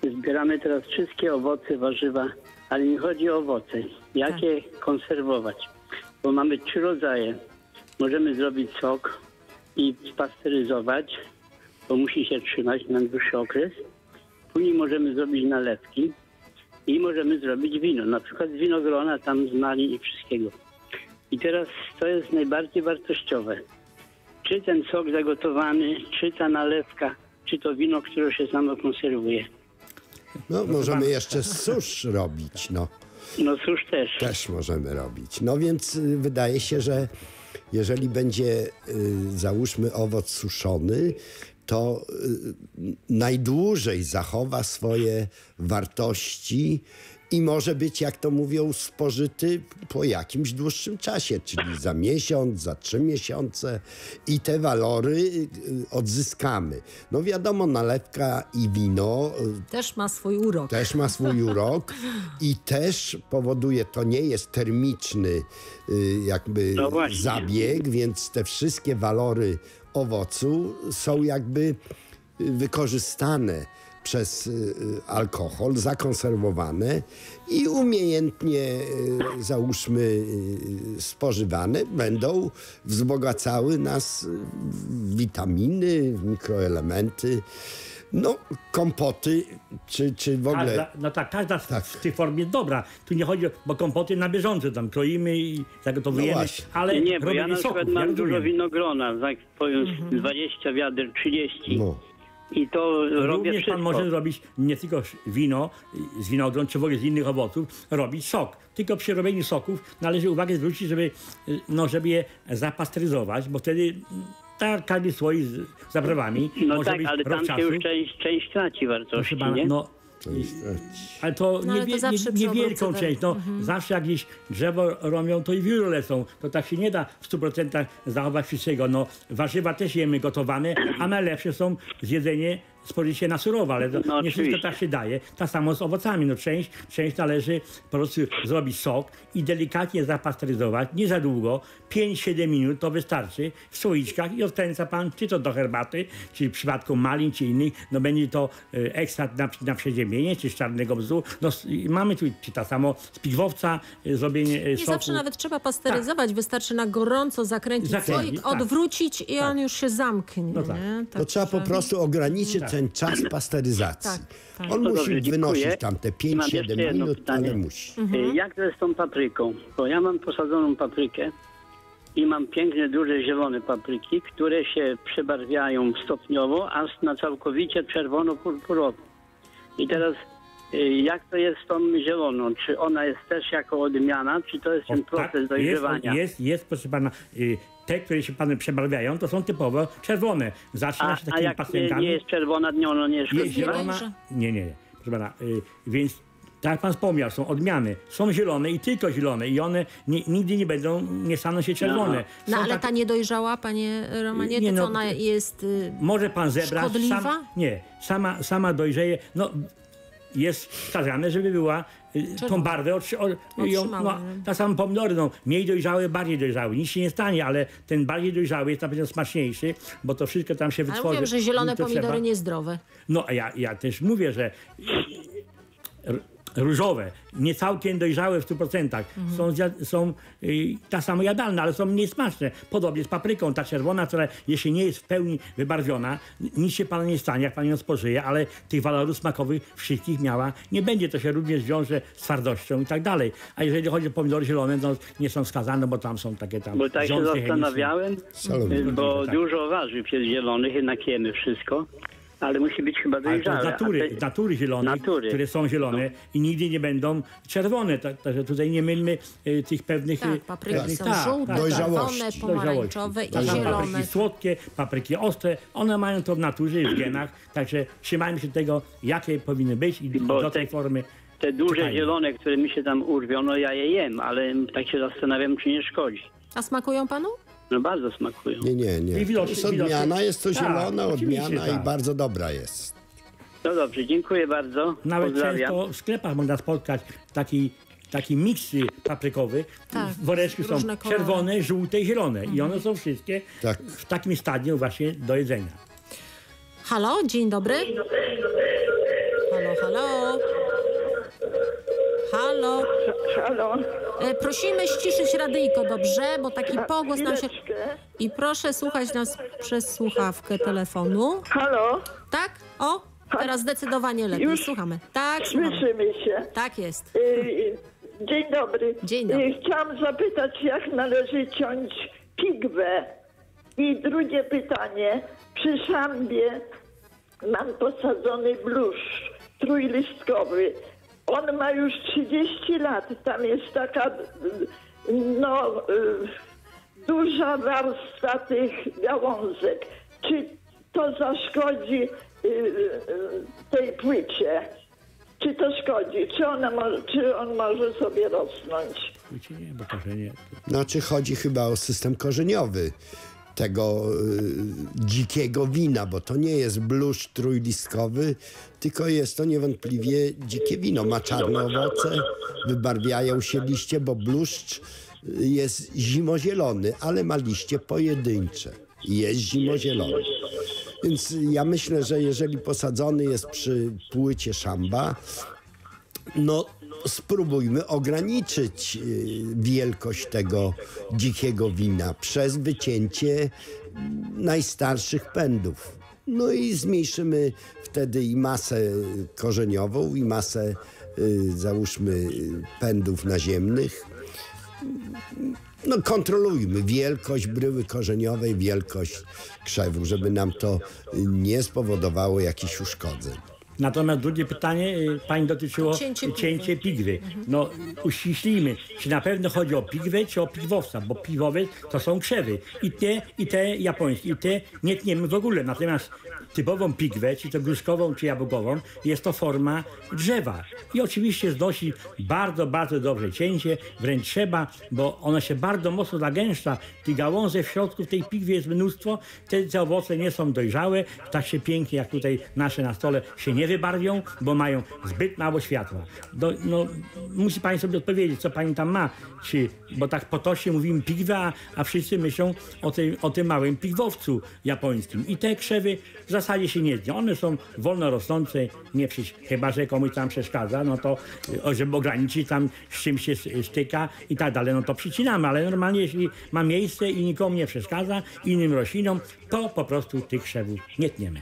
zbieramy teraz wszystkie owoce, warzywa, ale nie chodzi o owoce. Jakie konserwować? Bo mamy 3 rodzaje. Możemy zrobić sok i spasteryzować, bo musi się trzymać na dłuższy okres. Później możemy zrobić nalewki i możemy zrobić wino. Na przykład z winogrona, tam z malin i wszystkiego. I teraz to jest najbardziej wartościowe. Czy ten sok zagotowany, czy ta nalewka, czy to wino, które się samo konserwuje. No, możemy jeszcze susz robić, no. No cóż też. Też możemy robić. No więc wydaje się, że jeżeli będzie, załóżmy, owoc suszony, to najdłużej zachowa swoje wartości i może być, jak to mówią, spożyty po jakimś dłuższym czasie, czyli za miesiąc, za 3 miesiące i te walory odzyskamy. No wiadomo, nalewka i wino też ma swój urok. Też ma swój urok i też powoduje, to nie jest termiczny jakby zabieg, więc te wszystkie walory owocu są jakby wykorzystane przez alkohol, zakonserwowane i umiejętnie, załóżmy, spożywane, będą wzbogacały nas w witaminy, w mikroelementy. No, kompoty, czy w ogóle... Każda w tej formie dobra. Tu nie chodzi, bo kompoty na bieżąco tam kroimy i zagotowujemy, ale nie, bo ja na przykład mam dużo winogrona, tak powiem 20 wiader, 30. No. I to robię wszystko. Pan może zrobić nie tylko wino z winogron, czy w ogóle z innych owoców, robić sok. Tylko przy robieniu soków należy uwagę zwrócić, żeby je zapasteryzować, bo wtedy każdy słoi z zaprawami. No może tak, być ale tam się już część traci wartości, nie? Ale to niewielką część. No, zawsze jak gdzieś drzewo robią, to i wióry lecą. To tak się nie da w 100% zachować wszystkiego. No, warzywa też jemy gotowane, a najlepsze są zjedzenie, spożycie na surowo, ale to nie wszystko tak się daje. Tak samo z owocami. No, część należy po prostu zrobić sok i delikatnie zapasteryzować, nie za długo, 5-7 minut to wystarczy w słoiczkach i odkręca pan, czy to do herbaty, czy w przypadku malin, czy innych, no będzie to ekstrakt na przeziębienie, czy z czarnego bzu. No, mamy tu, czy tak samo z pigwowca, zrobienie soku. Nie zawsze nawet trzeba pasteryzować, wystarczy na gorąco zakręcić słoik, odwrócić i on już się zamknie. No to trzeba po prostu ograniczyć ten czas pasteryzacji. On musi wynosić tam te 5-7 minut, ale musi. Jak to jest z tą papryką? Bo ja mam posadzoną paprykę i mam piękne, duże, zielone papryki, które się przebarwiają stopniowo, aż na całkowicie czerwono-purpurowo. I teraz jak to jest z tą zieloną? Czy ona jest też jako odmiana, czy to jest ten proces dojrzewania? Jest, proszę pana. Te, które się panu przebarwiają, to są typowo czerwone. Zaczyna się takimi pasienkami. Nie jest czerwona, ona nie jest zielona? Nie. Proszę pana, więc tak jak pan wspomniał, są odmiany. Są zielone i tylko zielone. I one nigdy nie staną się czerwone. No ale ta niedojrzała, panie Romanie, to ona jest może pan zebrać. Szkodliwa? Sama dojrzeje. No, jest wskazane, żeby była tą barwę tak samo pomidory, mniej dojrzałe, bardziej dojrzałe. Nic się nie stanie, ale ten bardziej dojrzały jest na pewno smaczniejszy, bo to wszystko tam się wytworzy. Ale mówią, że zielone pomidory niezdrowe. No, a ja też mówię, że różowe, nie całkiem dojrzałe w 100%. Są tak samo jadalne, ale są mniej smaczne. Podobnie z papryką. Ta czerwona, która jeśli nie jest w pełni wybarwiona, nic się panu nie stanie, jak pan ją spożyje, ale tych walorów smakowych wszystkich miała nie będzie. To się również wiąże z twardością i tak dalej. A jeżeli chodzi o pomidory zielone, to nie są wskazane, bo tam są takie tam... Bo tak się zastanawiałem, bo dużo warzyw jest zielonych, jednak jemy wszystko. Ale musi być chyba dojrzałe. Z natury zielone, które są zielone i nigdy nie będą czerwone. Także tutaj nie mylmy tych pewnych... papryki są żółte, czerwone, pomarańczowe i zielone. Papryki słodkie, papryki ostre, one mają to w naturze i w genach. Także trzymajmy się tego, jakie powinny być i do tej formy. Te duże zielone, które mi się tam urwią, no ja je jem, ale tak się zastanawiam, czy nie szkodzi. A smakują panu? No bardzo smakują. Nie. To jest odmiana, jest to zielona odmiana i bardzo dobra jest. No dobrze, dziękuję bardzo. Nawet często w sklepach można spotkać taki miks paprykowy. W woreczku są czerwone, żółte i zielone. I one są wszystkie w takim stadium właśnie do jedzenia. Halo, dzień dobry. Halo, halo. Halo. Halo. Prosimy ściszyć radyjko, dobrze? Bo taki pogłos nam się... I proszę słuchać nas przez słuchawkę telefonu. Halo. Tak? O, teraz zdecydowanie lepiej. Już Słuchamy. Tak, słuchamy. Słyszymy się. Tak jest. Dzień dobry. Dzień dobry. Chciałam zapytać, jak należy ciąć pigwę. I drugie pytanie. Przy szambie mam posadzony bluszcz trójlistkowy. On ma już 30 lat. Tam jest taka duża warstwa tych gałązek. Czy to zaszkodzi tej płycie? Czy to szkodzi? Czy on może sobie rosnąć? Nie, bo korzenie... Znaczy chodzi chyba o system korzeniowy tego dzikiego wina, bo to nie jest bluszcz trójlistkowy, tylko jest to niewątpliwie dzikie wino. Ma czarne owoce, wybarwiają się liście, bo bluszcz jest zimozielony, ale ma liście pojedyncze. Jest zimozielony. Więc ja myślę, że jeżeli posadzony jest przy płycie szamba, no spróbujmy ograniczyć wielkość tego dzikiego wina przez wycięcie najstarszych pędów. No i zmniejszymy wtedy i masę korzeniową, i masę, załóżmy, pędów naziemnych. No kontrolujmy wielkość bryły korzeniowej, wielkość krzewu, żeby nam to nie spowodowało jakichś uszkodzeń. Natomiast drugie pytanie pani dotyczyło cięcie pigwy. No uściślimy, czy na pewno chodzi o pigwę, czy o pigwowca, bo pigwowiec to są krzewy. I te japońskie, i te nie tniemy w ogóle. Natomiast typową pigwę, czy to gruszkową, czy jabłkową, jest to forma drzewa. I oczywiście znosi bardzo, bardzo dobrze cięcie, wręcz trzeba, bo ona się bardzo mocno zagęszcza. Tych gałązek w środku w tej pigwie jest mnóstwo, te owoce nie są dojrzałe, tak się pięknie, jak tutaj nasze na stole, się nie wybarwią, bo mają zbyt mało światła. Musi pani sobie odpowiedzieć, co pani tam ma, bo tak potocznie mówimy pigwa, a wszyscy myślą o tym małym pigwowcu japońskim. I te krzewy w zasadzie się nie dnią. One są wolno rosnące, chyba że komuś tam przeszkadza, no to żeby ograniczyć tam, z czym się styka i tak dalej, no to przycinamy, ale normalnie jeśli ma miejsce i nikomu nie przeszkadza, innym roślinom, to po prostu tych krzewów nie tniemy.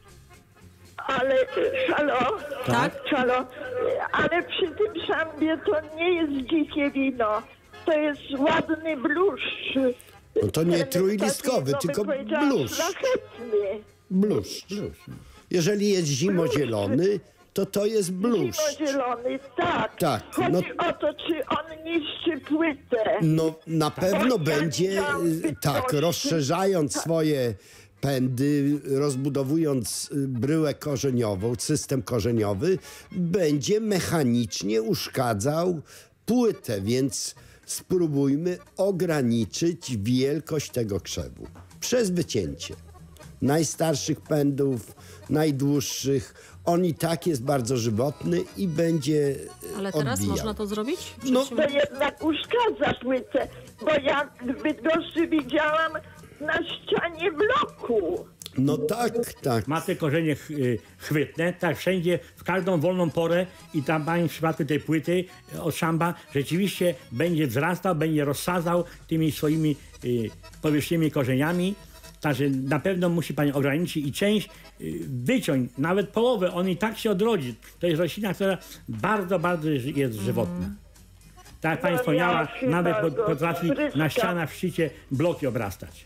Ale, halo? Tak? Halo? Ale przy tym szambie to nie jest dzikie wino. To jest ładny bluszcz. No to nie trójlistkowy, tylko bluszcz. Bluszcz. Jeżeli jest zimozielony, to jest bluszcz. Zimozielony, tak. Tak. Chodzi o to, czy on niszczy płytę. No na pewno będzie, tak, rozszerzając swoje pędy, rozbudowując bryłę korzeniową, system korzeniowy, będzie mechanicznie uszkadzał płytę, więc spróbujmy ograniczyć wielkość tego krzewu przez wycięcie najstarszych pędów, najdłuższych. On i tak jest bardzo żywotny i będzie Ale teraz odbijał. można to zrobić? No to jednak uszkadza płytę, bo ja w Bydgoszczy widziałam na ścianie bloku. No tak, tak. Ma te korzenie chwytne, tak wszędzie, w każdą wolną porę i tam pani w przypadku tej płyty od szamba rzeczywiście będzie wzrastał, będzie rozsadzał tymi swoimi powierzchnionymi korzeniami. Także na pewno musi pani ograniczyć i część wyciąć, nawet połowę, on i tak się odrodzi. To jest roślina, która bardzo, bardzo jest żywotna. Tak jak pani wspomniała, nawet potrafi na ścianach w szczycie bloki obrastać.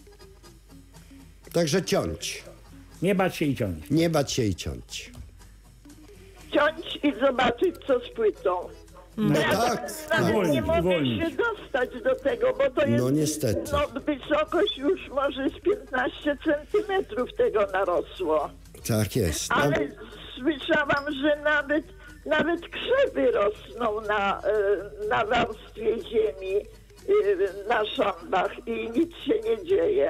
Także ciąć. Nie bać się i ciąć. Nie bać się i ciąć. Ciąć i zobaczyć, co z płytą. No ja tak, nawet nie mogę się dostać do tego, bo to jest no niestety. Wysokość już może z 15 centymetrów tego narosło. Tak jest. No. Ale słyszałam, że nawet krzewy rosną na warstwie ziemi, na szambach i nic się nie dzieje.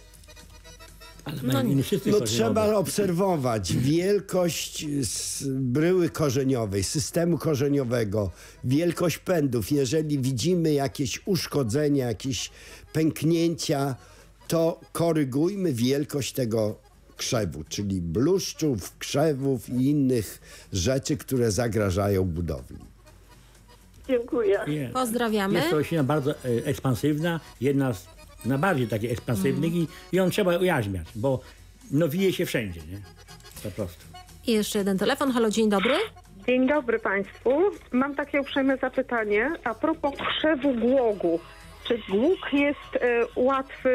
No trzeba obserwować wielkość bryły korzeniowej, systemu korzeniowego, wielkość pędów. Jeżeli widzimy jakieś uszkodzenia, jakieś pęknięcia, to korygujmy wielkość tego krzewu, czyli bluszczów, krzewów i innych rzeczy, które zagrażają budowli. Dziękuję. Pozdrawiamy. Jest to roślina bardzo ekspansywna, jedna z najbardziej takich ekspansywnych i ją trzeba ujarzmiać, bo no wije się wszędzie, nie? Po prostu. I jeszcze jeden telefon. Halo, dzień dobry. Dzień dobry Państwu. Mam takie uprzejme zapytanie a propos krzewu głogu. Czy głóg jest łatwy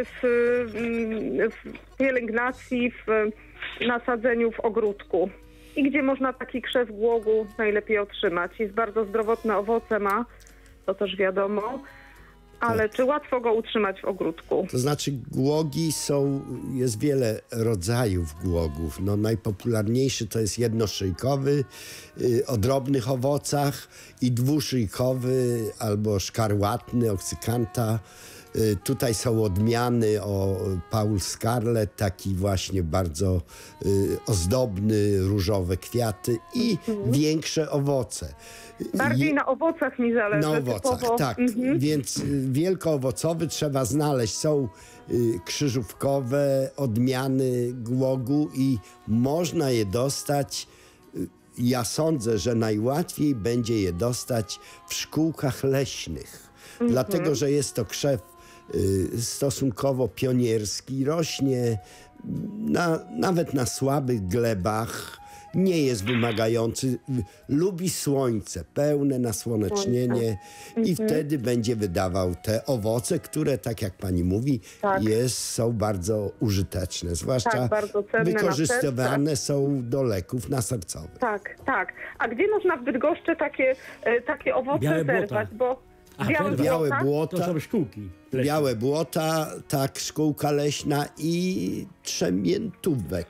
w pielęgnacji, w nasadzeniu w ogródku? I gdzie można taki krzew głogu najlepiej otrzymać? Jest bardzo zdrowotne owoce ma, to też wiadomo. Ale czy łatwo go utrzymać w ogródku? To znaczy głogi jest wiele rodzajów głogów. No, najpopularniejszy to jest jednoszyjkowy o drobnych owocach i dwuszyjkowy albo szkarłatny, oksykanta. Tutaj są odmiany o Paul Scarlet, taki właśnie bardzo ozdobny, różowe kwiaty i większe owoce. Bardziej na owocach mi zależy. Na owocach, typowo. tak. Więc wielkoowocowy trzeba znaleźć. Są krzyżówkowe odmiany głogu i można je dostać. Ja sądzę, że najłatwiej będzie je dostać w szkółkach leśnych. Dlatego, że jest to krzew stosunkowo pionierski, rośnie nawet na słabych glebach, nie jest wymagający, lubi słońce, pełne nasłonecznienie i wtedy będzie wydawał te owoce, które, tak jak pani mówi, są bardzo użyteczne, zwłaszcza bardzo cenne wykorzystywane są do leków nasercowych. Tak, tak. A gdzie można w Bydgoszczy takie owoce zerwać? Bo Białe błota, to są szkółki leśne. Białe błota, tak, szkółka leśna i Trzemiętówek.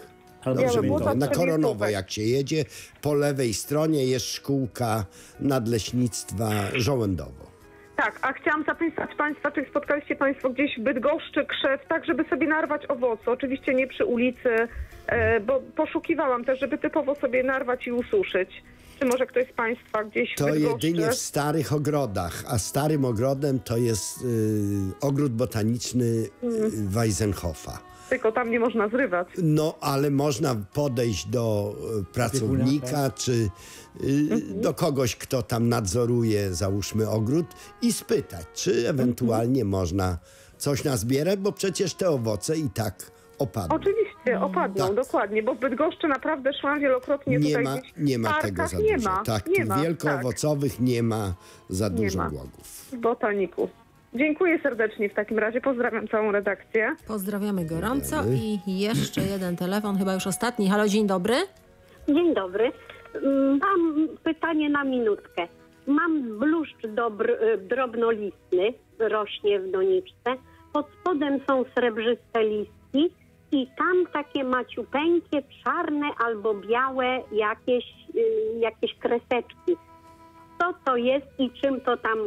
Na Koronowo, jak się jedzie, po lewej stronie jest szkółka nadleśnictwa Żołędowo. Tak, a chciałam zapytać Państwa, czy spotkaliście Państwo gdzieś w Bydgoszczy krzew, tak żeby sobie narwać owoce? Oczywiście nie przy ulicy, bo poszukiwałam też, żeby typowo sobie narwać i ususzyć. Czy może ktoś z Państwa gdzieś w Bydgoszczy? To jedynie w starych ogrodach, a starym ogrodem to jest ogród botaniczny Weisenhofa. Tylko tam nie można zrywać. No, ale można podejść do pracownika, czy do kogoś, kto tam nadzoruje, załóżmy, ogród i spytać, czy ewentualnie można coś nazbierać, bo przecież te owoce i tak opadną. Oczywiście, opadną, dokładnie, bo w Bydgoszczy naprawdę szłam wielokrotnie nie ma tego za dużo. Wielkoowocowych nie ma za dużo głogów. W botaniku. Dziękuję serdecznie w takim razie. Pozdrawiam całą redakcję. Pozdrawiamy gorąco i jeszcze jeden telefon, chyba już ostatni. Halo, dzień dobry. Dzień dobry. Mam pytanie na minutkę. Mam bluszcz drobnolistny, rośnie w doniczce. Pod spodem są srebrzyste listki i tam takie maciupeńkie, czarne albo białe jakieś kreseczki. Co to jest i czym to tam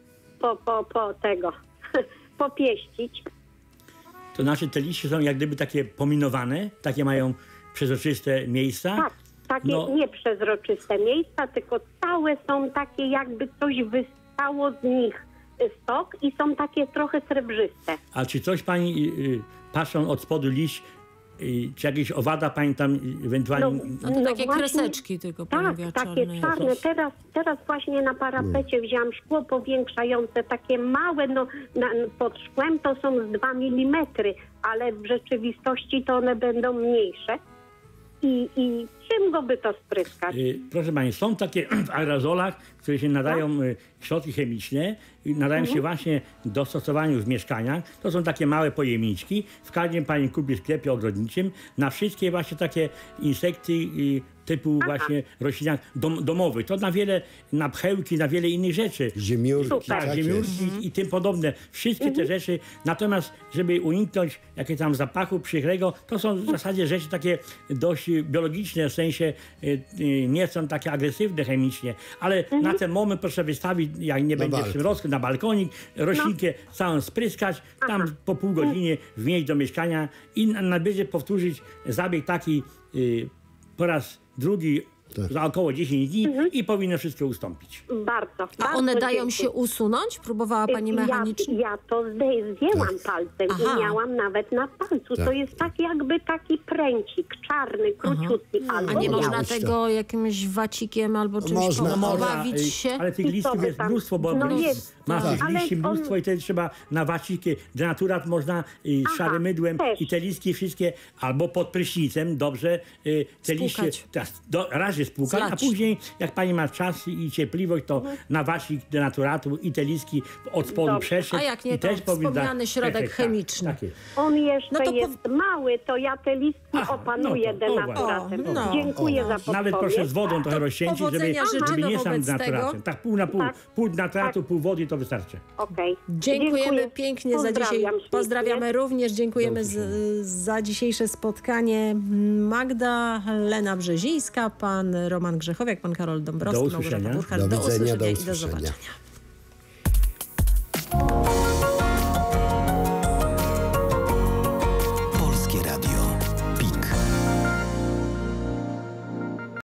popieścić? To znaczy te liście są jak gdyby takie pominowane, takie mają przezroczyste miejsca? Tak, takie nieprzezroczyste miejsca, tylko całe są takie, jakby coś wystało z nich stok i są takie trochę srebrzyste. A czy coś pani, patrząc od spodu liść, czy jakieś owada pani tam ewentualnie... No to takie kreseczki tylko pani mówiła, takie czarne. Teraz właśnie na parapecie wzięłam szkło powiększające, takie małe, pod szkłem to są z 2 mm, ale w rzeczywistości to one będą mniejsze. I czym go by to spryskać? Proszę pani, są takie w aerozolach, które się nadają środki chemiczne i nadają się właśnie do stosowania w mieszkaniach. To są takie małe pojemniczki. W każdym pani kupi w sklepie ogrodniczym na wszystkie właśnie takie insekty typu właśnie roślinach domowych. To na pchełki, na wiele innych rzeczy. Ziemiórki. Tak, ziemiórki i tym podobne. Wszystkie te rzeczy. Natomiast, żeby uniknąć jakiegoś tam zapachu przykrego, to są w zasadzie rzeczy takie dość biologiczne, w sensie nie są takie agresywne chemicznie. Ale na ten moment proszę wystawić, jak nie będzie przymrozku, na balkonik, roślinkę całą spryskać, tam po pół godziny wnieść do mieszkania i najwyżej powtórzyć zabieg taki po raz drugi za około 10 dni i powinno wszystko ustąpić. Bardzo. A one dają się usunąć? Próbowała pani mechanicznie? Ja to zdjęłam palcem i miałam nawet na palcu. To jest tak jakby taki pręcik czarny, króciutki. A nie można tego jakimś wacikiem albo czymś pobawić się? Ale tych listów jest mnóstwo, bo masz tych liści mnóstwo i wtedy trzeba na waciki denaturat można szarym mydłem i te listki wszystkie albo pod prysznicem dobrze te liście raz je spłukać, a później jak pani ma czas i cierpliwość, to na wasik denaturatu i te listki od spodu przeszedł. A jak nie, i to też wspomniany środek chemiczny. Tak jest. On jeszcze jest mały, to ja te listki opanuję denaturatem. Dziękuję za podpowiedź. Nawet proszę z wodą trochę rozcieńczyć, żeby nie sam denaturatem. Tak pół na pół. Pół denaturatu, pół wody to wystarczy. Dziękujemy pięknie za dzisiaj. Pozdrawiamy również. Dziękujemy za dzisiejsze spotkanie. Magdalena Brzezińska, pan Roman Grzechowiak, pan Karol Dąbrowski, Małgorzata Burchard. Do widzenia, do usłyszenia i usłyszenia. do zobaczenia.